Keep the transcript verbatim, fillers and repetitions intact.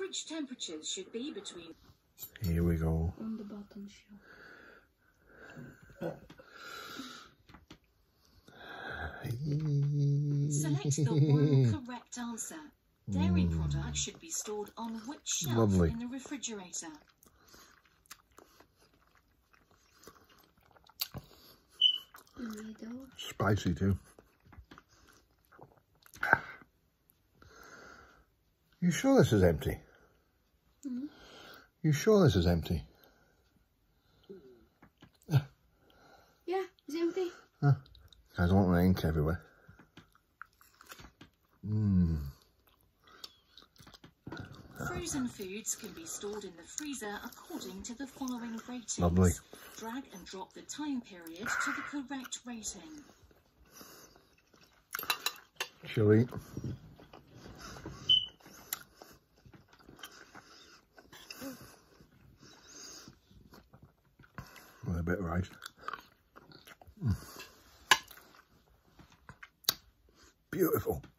Average temperatures should be between... Here we go. On the bottom shelf. Select the one correct answer. Dairy mm. products should be stored on which shelf Lovely. in the refrigerator? Middle. Spicy too. You sure this is empty? Mm-hmm. You sure this is empty? Yeah, it's empty. Huh. I don't want ink everywhere. Mmm. Frozen foods can be stored in the freezer according to the following ratings. Lovely. Drag and drop the time period to the correct rating. Chili. With a bit of rice. Mm. Beautiful.